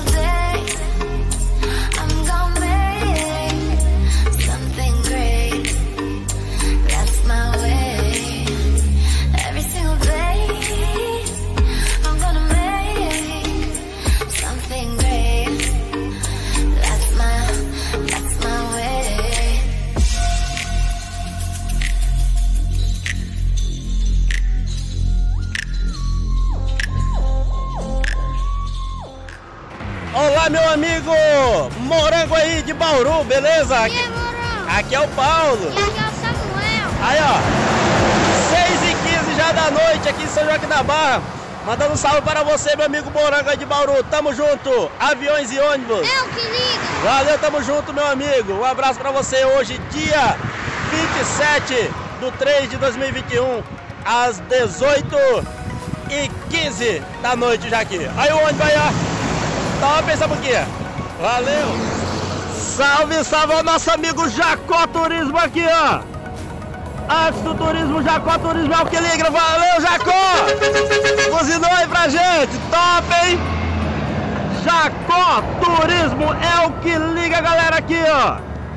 Olá, meu amigo Morango aí de Bauru, beleza? Aqui é o Paulo. E aqui é o Samuel. Aí, ó, 6h15 já da noite aqui em São Joaquim da Barra. Mandando um salve para você, meu amigo Morango aí de Bauru. Tamo junto, aviões e ônibus. É o que liga. Valeu, tamo junto, meu amigo. Um abraço para você hoje, dia 27/3/2021, às 18h15 da noite já aqui. Aí o ônibus aí, ó. Top, hein, Samuquinha? Valeu! Salve, salve ao nosso amigo Jacó Turismo aqui, ó! Antes do turismo, Jacó Turismo é o que liga. Valeu, Jacó! Buzinou aí pra gente! Top, hein? Jacó Turismo é o que liga, galera, aqui, ó!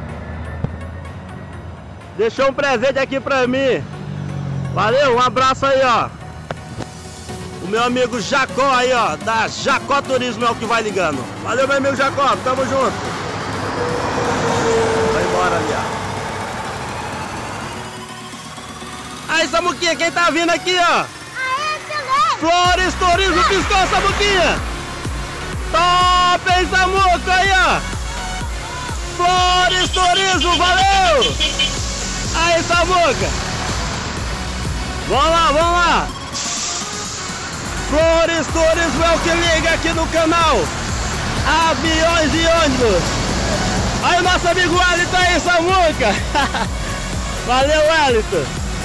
Deixou um presente aqui pra mim. Valeu, um abraço aí, ó! O meu amigo Jacó aí, ó, da Jacó Turismo é o que vai ligando. Valeu, meu amigo Jacó, tamo junto. Vai embora ali, ó. Aí, Samuquinha, quem tá vindo aqui, ó? Flores Turismo, piscou, Samuquinha. Top, hein, Samuca, aí, ó. Flores Turismo, valeu. Aí, Samuca. Vamos lá, vamos lá. Flores Turismo é o que liga aqui no canal Aviões e Ônibus. Aí o nosso amigo Wellington aí, Samuca. Valeu, Wellington.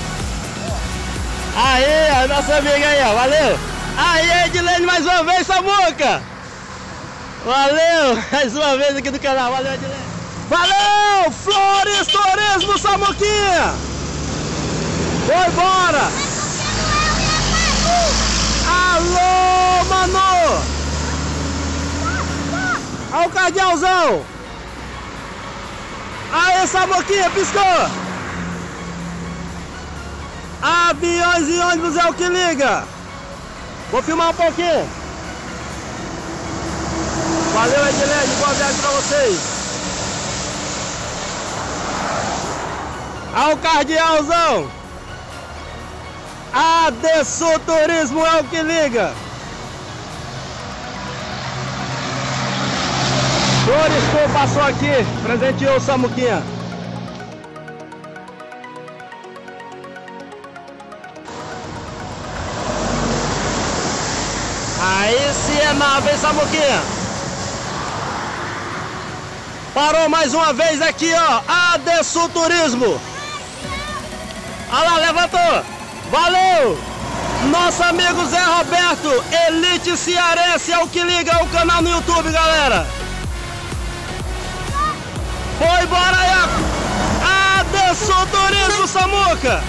Aí, nosso amigo aí, ó, valeu. Aí, Edilene, mais uma vez, Samuca. Valeu, mais uma vez aqui no canal, valeu, Edilene. Valeu, Flores Turismo, Samuquinha. Foi embora. Alô, mano! Olha o cardealzão! Aí, Samuquinha, piscou! Aviões e ônibus é o que liga! Vou filmar um pouquinho! Valeu, Edilene, boa viagem pra vocês! Olha o cardealzão! Adesso Turismo é o que liga. Florestor passou aqui, presenteou o Samuquinha. Aí sim é nave, hein, Samuquinha? Parou mais uma vez aqui, ó. Adesso Turismo. Olha lá, levantou. Valeu! Nosso amigo Zé Roberto, Elite Cearense, é o que liga o canal no YouTube, galera. Foi embora aí, Adesso Turismo, Samuca.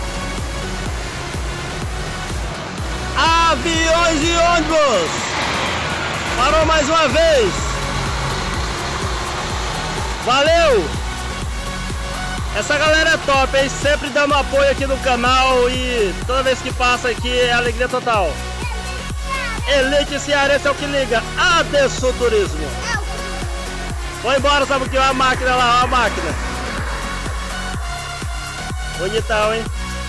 Aviões e ônibus. Parou mais uma vez. Valeu! Essa galera é top, hein? Sempre dando apoio aqui no canal e toda vez que passa aqui é alegria total. Elite Cearense é o que liga. Adesso Turismo. Foi embora, sabe o que? Olha a máquina lá, olha a máquina. Bonitão, hein?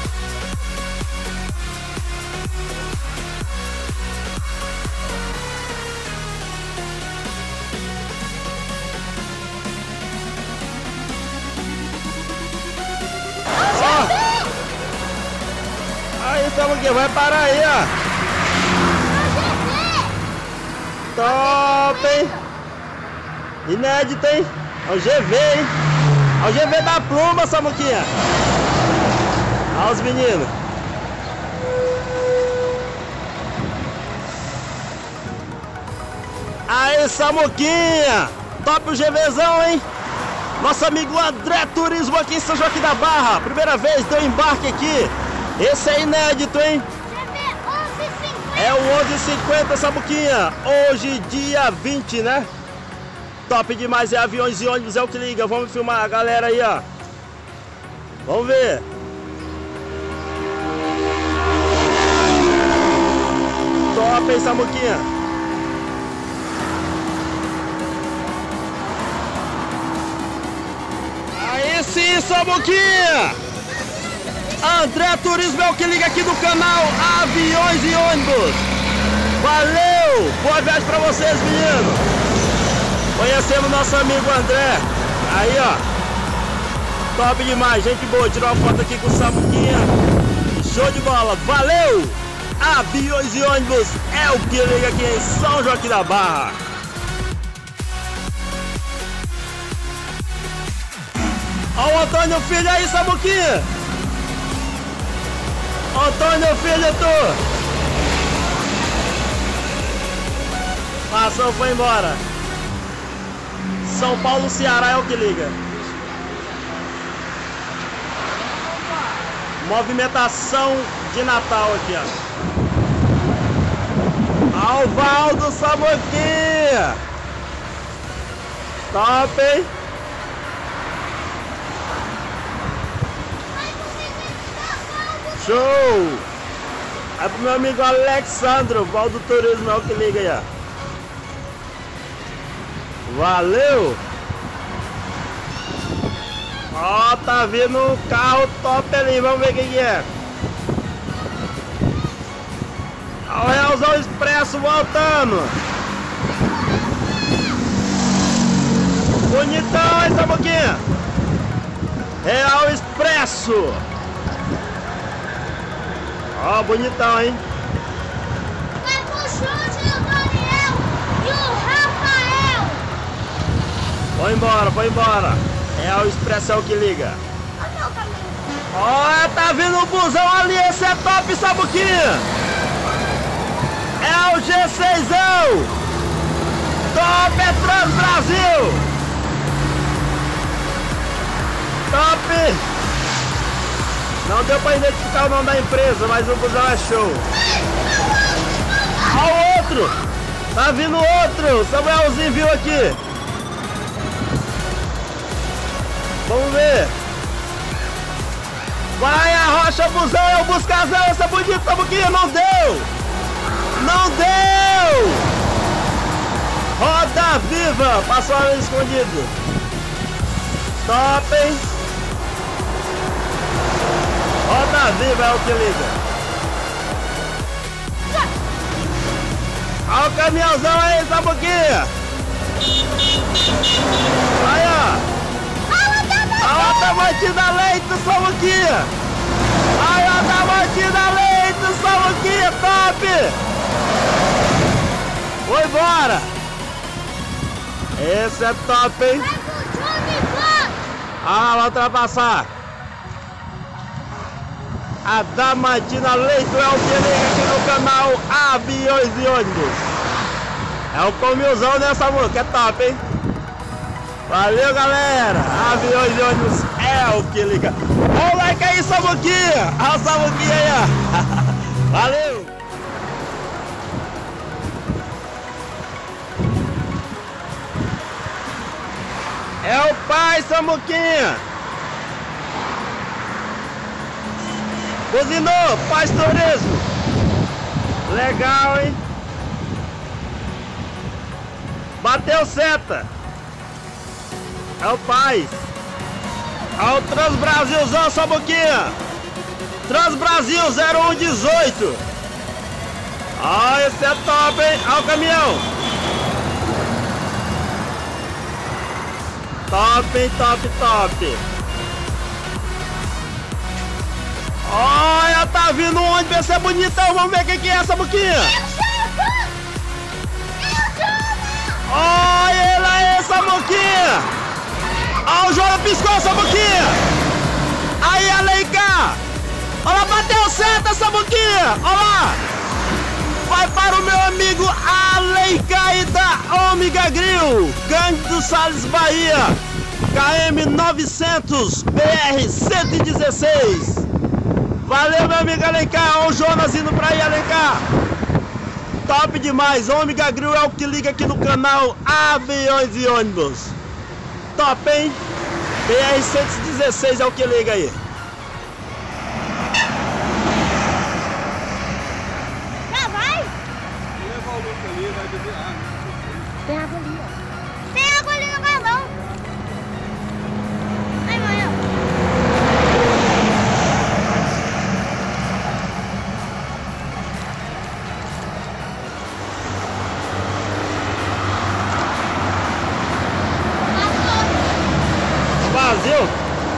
Aí, Samuquinha, vai parar aí, ó. Top, hein? Inédito, hein? Olha o GV, hein? Olha o GV da pluma, Samuquinha. Olha os meninos. Aí, Samuquinha. Top o GVzão, hein? Nosso amigo André Turismo aqui em São Joaquim da Barra. Primeira vez deu embarque aqui. Esse é inédito, hein? GV 1150. É o 11h50, Samuquinha. Hoje, dia 20, né? Top demais, é aviões e ônibus, é o que liga. Vamos filmar a galera aí, ó. Vamos ver. Top, hein, Samuquinha? Aí sim, Samuquinha! André Turismo é o que liga aqui do canal Aviões e Ônibus. Valeu! Boa viagem pra vocês, meninos! Conhecemos nosso amigo André. Aí, ó. Top demais, gente boa. Tirou uma foto aqui com o Samuquinha. Show de bola. Valeu! Aviões e Ônibus é o que liga aqui em São Joaquim da Barra. Ó o Antônio Filho aí, Samuquinha. Antônio Filho, tu. Passou, foi embora. São Paulo, Ceará é o que liga. Movimentação de Natal aqui, ó. Alvaldo Samuquinha. Top, hein? Show! É pro meu amigo Alexandro, Valdo Turismo é o que liga aí, ó. Valeu! Ó, tá vindo um carro top ali, vamos ver quem é. Ó, o Realzão Expresso voltando. Bonitão, hein, Samuquinha? Real Expresso. Ó, bonitão, hein? Vai pro chute o Daniel e o Rafael. Foi embora, foi embora. É o Expresso é o que liga. Ó, tá vindo um busão ali, esse é top, Samuquinha. É o G6ão. Top, é Trans Brasil. Top. Não deu pra identificar o nome da empresa, mas o busão é show. Ó o outro. Tá vindo outro. O Samuelzinho viu aqui. Vamos ver. Vai a Rocha Busão, é o Buscazão, essa bonita Samuquinha, não deu! Não deu! Roda Viva, passou ali escondido. Top, hein? Roda Viva é o que liga. Olha o caminhãozão aí, Samuquinha. Aí, ó. Olha a Damantina Leite, Samuquinha! Olha a Damantina Leite, Samuquinha, top! Foi embora! Esse é top, hein? Ah, vai ultrapassar! A Damantina Leite é o que liga aqui no canal Aviões e Ônibus. É o comilzão dessa música, que é top, hein? Valeu, galera! Aviões e Ônibus é o que liga. Olha o like aí, Samuquinha! Olha o Samuquinha aí, ó! Valeu! É o pai, Samuquinha! Buzinou, Paz Turismo! Legal, hein? Bateu seta! É o Paz. Olha o Trans Brasilzão, Samuquinha. Trans Brasil 0118. Olha, esse é top, hein? Olha o caminhão. Top, hein? Top, top. Olha, tá vindo um ônibus, esse é bonitão. Vamos ver quem que é, Samuquinha. Olha ele aí, Samuquinha. Olha o João piscou, Samuquinha! Aí, Alencar! Olha lá, bateu seta, Samuquinha! Olha lá! Vai para o meu amigo Alencar e da Ômega Grill, Cândido Salles, Bahia, KM 900 BR 116. Valeu, meu amigo Alencar! Olha o Jonas indo pra aí, Alencar! top demais. Ômega Grill é o que liga aqui no canal Aviões e Ônibus. Top, hein? BR-116 é o que liga aí. Já vai? Leva o Lucas ali, vai beber água. Tem água ali, ó. Tem água ali no galão. Ai, mãe, ó. Vazio.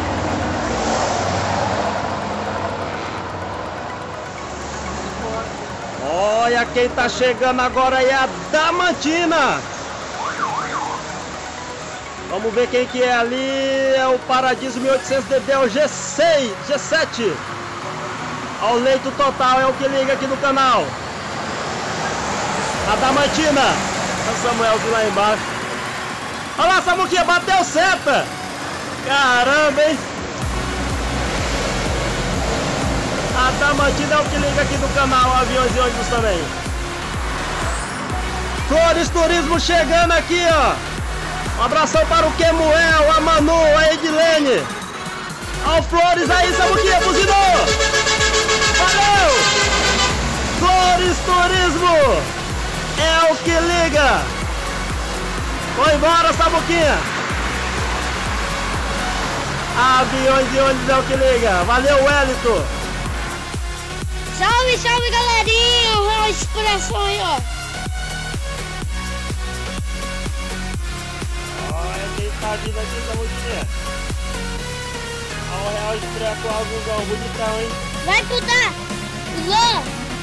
Olha quem tá chegando agora aí, a Damantina. Vamos ver quem que é ali. É o Paradiso 1800DD, é o G7. Ao leito total, é o que liga aqui no canal. A Damantina. O Samuelzinho lá embaixo. Olha lá, Samuquinha, bateu seta. Caramba, hein? A Damantina é o que liga aqui no canal Aviões e Ônibus também. Flores Turismo chegando aqui, ó. Um abração para o Kemuel, a Manu, a Edilene. Ó o Flores aí, Samuquinha, buzinou. Valeu! Flores Turismo é o que liga. Foi embora, Samuquinha. Aviões e Ônibus é o que liga. Valeu, Wellington. Salve, salve, galerinha. O Real Expresso aí, ó. Olha quem tá vindo aqui, Samuquinha. Olha o Real Expresso, o Alguzão, bonitão, hein? Vai estudar. Lã.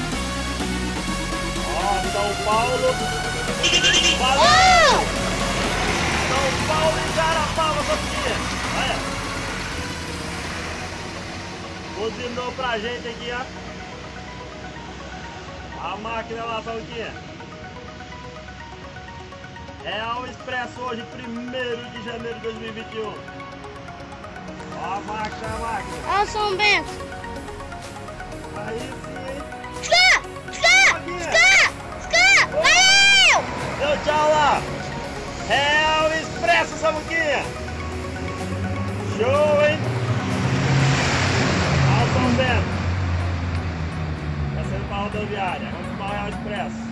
Ó, São Paulo. Valeu! Oh! São Paulo e Jarapava, Samuquinha. Olha. Buzinou pra gente aqui, ó. A máquina lá, Samuquinha. Real Expresso hoje, 1º de janeiro de 2021. Ó a máquina, a máquina. Ó, São Bento. Aí sim, hein? Valeu! Deu tchau lá. Real Expresso, Samuquinha. Show, hein? Olha o São Bento. Tá sendo pra rodoviária. Vamos para o Real Expresso.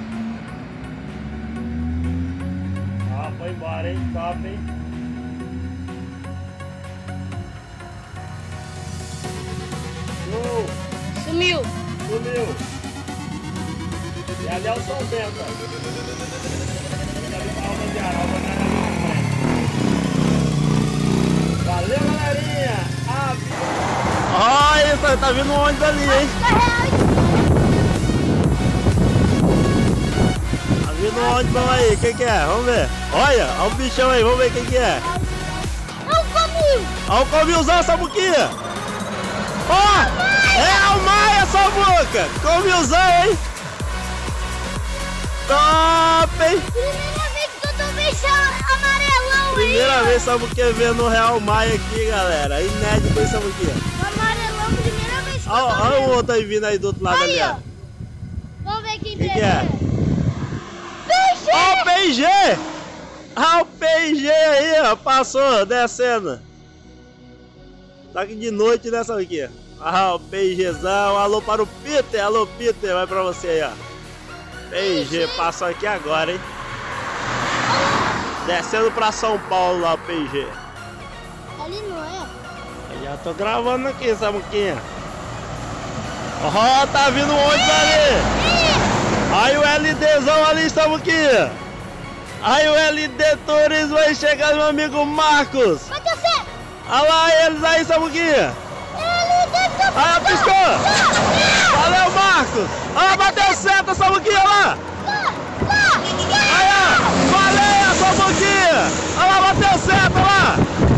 Ó, foi embora, hein? Top, hein? Show! Sumiu. Sumiu! E ali é o São Bento, ó. Fica ali pra rodoviária, a rodoviária ali na frente. Valeu, galerinha! Olha, tá vindo um ônibus ali, hein? Tá vindo um ônibus aí, quem que é? Vamos ver. Olha o bichão aí, vamos ver quem que é. É o Comil. Olha o Comilzão, Samuquinha! Ó! É o Maia, Samuca! Comilzão, hein? Top, hein? Primeira vez que eu tô vendo amarelão aí. Primeira vez Samuquinha vendo o Real Maia aqui, galera. Inédito, hein, Samuquinha? Amarelão, primeira vez que eu tô Olha vendo. o outro aí vindo aí do outro lado Aí, ali, ó. ó. Vamos ver quem Que é? Peixe! Ó o PG! Olha o PG aí, ó. Passou, descendo. Tá aqui de noite, né, Samuquinha? Ah, o PGzão. Alô para o Peter. Alô, Peter. Vai pra você aí, ó. PG, passou aqui agora, hein? Descendo pra São Paulo lá, o PG. Ali não é? Eu já tô gravando aqui, Samuquinha. Ó, tá vindo um ônibus ali. Aí o LDzão ali, Samuquinha. Aí o LD Turismo vai chegar, meu amigo Marcos. Vai descer! Olha lá eles aí, Samuquinha. Ah, piscou! Valeu, Marcos! Ah, bateu seta, Samuquinha lá! Aí, ó! Valeu, Samuquinha! Olha lá, bateu seta lá!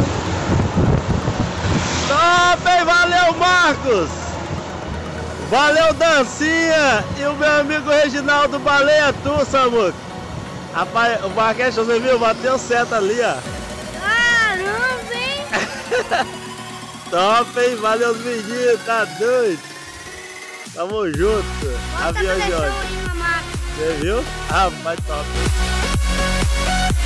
Top, hein? Valeu, Marcos! Valeu, Dancinha! E o meu amigo Reginaldo Baleia Tu, Samuca! Rapaz, o Marquete, você viu? Bateu seta ali, ó! Caramba, hein? Top, hein? Valeu os meninos, tá doido? Tamo junto. Bota a Avião de pressão ônibus. aí na máquina. Você viu? Ah, mas top.